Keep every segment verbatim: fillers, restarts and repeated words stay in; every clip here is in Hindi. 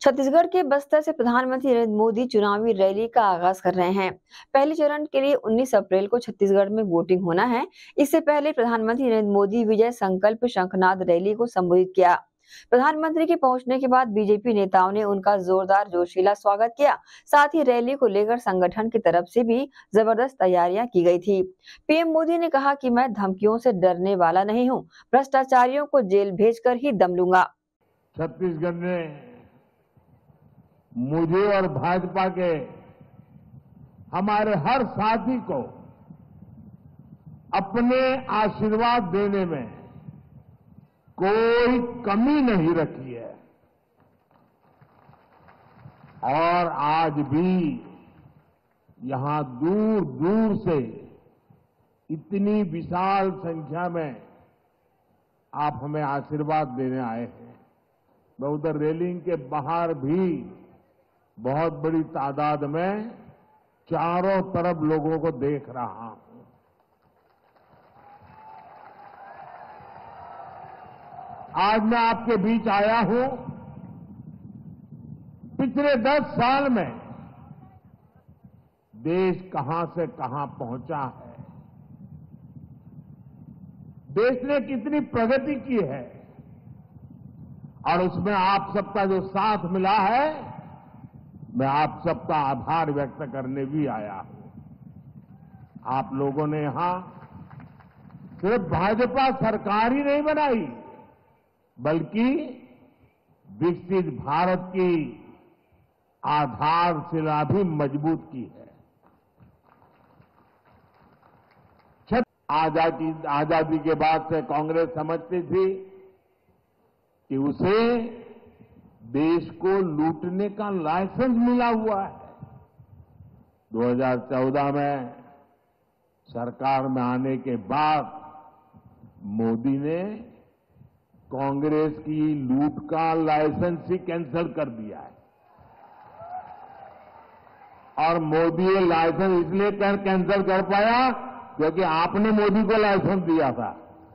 छत्तीसगढ़ के बस्तर से प्रधानमंत्री नरेंद्र मोदी चुनावी रैली का आगाज कर रहे हैं। पहले चरण के लिए उन्नीस अप्रैल को छत्तीसगढ़ में वोटिंग होना है। इससे पहले प्रधानमंत्री नरेंद्र मोदी विजय संकल्प शंखनाद रैली को संबोधित किया। प्रधानमंत्री के पहुंचने के बाद बीजेपी नेताओं ने उनका जोरदार जोशीला स्वागत किया। साथ ही रैली को लेकर संगठन की तरफ से भी जबरदस्त तैयारियां की गई थी। पीएम मोदी ने कहा कि मैं धमकियों से डरने वाला नहीं हूं, भ्रष्टाचारियों को जेल भेजकर ही दम लूंगा। छत्तीसगढ़ ने मुझे और भाजपा के हमारे हर साथी को अपने आशीर्वाद देने में कोई कमी नहीं रखी है और आज भी यहां दूर दूर से इतनी विशाल संख्या में आप हमें आशीर्वाद देने आए हैं। मैं उधर रेलिंग के बाहर भी बहुत बड़ी तादाद में चारों तरफ लोगों को देख रहा हूं। आज मैं आपके बीच आया हूं। पिछले दस साल में देश कहां से कहां पहुंचा है, देश ने कितनी प्रगति की है और उसमें आप सबका जो साथ मिला है, मैं आप सबका आभार व्यक्त करने भी आया हूं। आप लोगों ने यहां सिर्फ भाजपा सरकार ही नहीं बनाई, बल्कि विकसित भारत की आधारशिला भी मजबूत की है। आजादी आजादी के बाद से कांग्रेस समझती थी कि उसे देश को लूटने का लाइसेंस मिला हुआ है। दो हज़ार चौदह में सरकार में आने के बाद मोदी ने कांग्रेस की लूट का लाइसेंस ही कैंसिल कर दिया है और मोदी ये लाइसेंस इसलिए कैंसिल कर पाया क्योंकि आपने मोदी को लाइसेंस दिया था।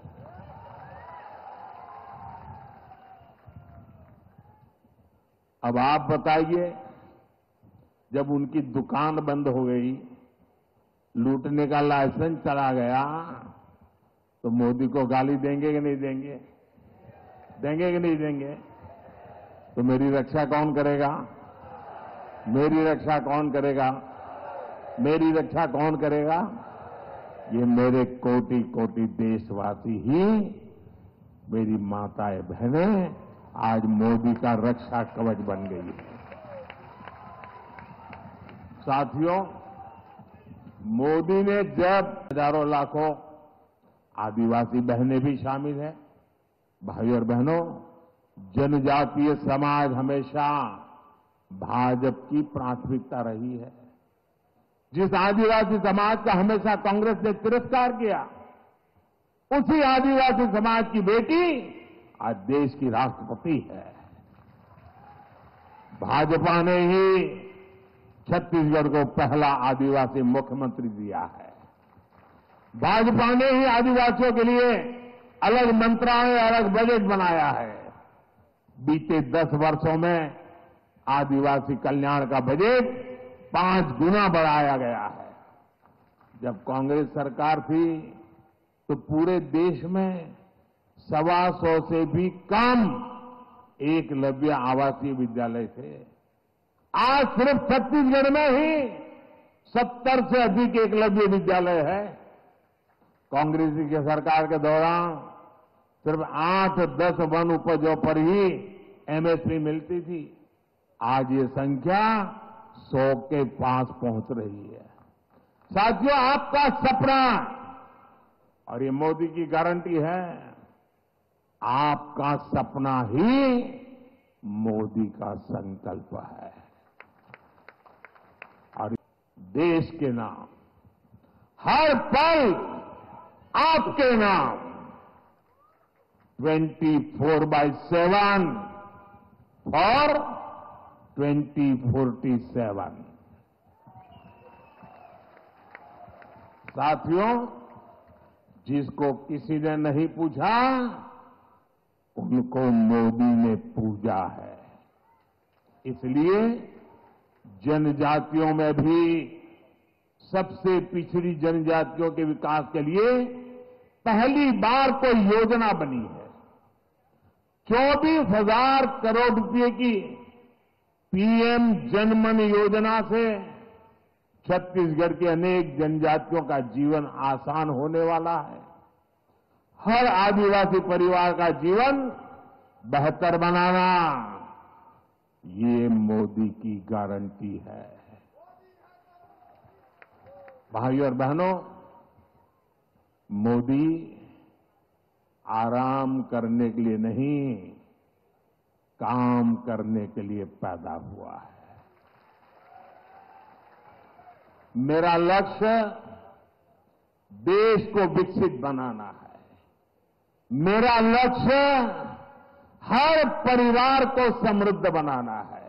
अब आप बताइए, जब उनकी दुकान बंद हो गई, लूटने का लाइसेंस चला गया, तो मोदी को गाली देंगे कि नहीं देंगे? देंगे कि नहीं देंगे? तो मेरी रक्षा कौन करेगा? मेरी रक्षा कौन करेगा? मेरी रक्षा कौन करेगा? ये मेरे कोटि कोटि देशवासी ही, मेरी माताएं बहनें आज मोदी का रक्षा कवच बन गई है। साथियों, मोदी ने जब हजारों लाखों आदिवासी बहनें भी शामिल हैं, भाई और बहनों, जनजातीय समाज हमेशा भाजपा की प्राथमिकता रही है। जिस आदिवासी समाज का हमेशा कांग्रेस ने तिरस्कार किया, उसी आदिवासी समाज की बेटी आज देश की राष्ट्रपति है। भाजपा ने ही छत्तीसगढ़ को पहला आदिवासी मुख्यमंत्री दिया है। भाजपा ने ही आदिवासियों के लिए अलग मंत्रालय, अलग बजट बनाया है। बीते दस वर्षों में आदिवासी कल्याण का बजट पांच गुना बढ़ाया गया है। जब कांग्रेस सरकार थी तो पूरे देश में सवा सौ से भी कम एकलव्य आवासीय विद्यालय थे। आज सिर्फ छत्तीसगढ़ में ही सत्तर से अधिक एकलव्य विद्यालय है। कांग्रेस की सरकार के दौरान सिर्फ आठ दस वन उपजों पर ही एमएसपी मिलती थी। आज ये संख्या सौ के पास पहुंच रही है। साथियों, आपका सपना और ये मोदी की गारंटी है, आपका सपना ही मोदी का संकल्प है। और देश के नाम हर पल आपके नाम ट्वेंटी फोर बाई सेवन और ट्वेंटी फोर्टी सेवन। साथियों, जिसको किसी ने नहीं पूछा, उनको मोदी ने पूजा है। इसलिए जनजातियों में भी सबसे पिछड़ी जनजातियों के विकास के लिए पहली बार कोई योजना बनी है। चौबीस हजार करोड़ रुपए की पीएम जनमन योजना से छत्तीसगढ़ के अनेक जनजातियों का जीवन आसान होने वाला है। हर आदिवासी परिवार का जीवन बेहतर बनाना, ये मोदी की गारंटी है। भाइयों और बहनों, मोदी आराम करने के लिए नहीं, काम करने के लिए पैदा हुआ है। मेरा लक्ष्य देश को विकसित बनाना है। मेरा लक्ष्य हर परिवार को समृद्ध बनाना है।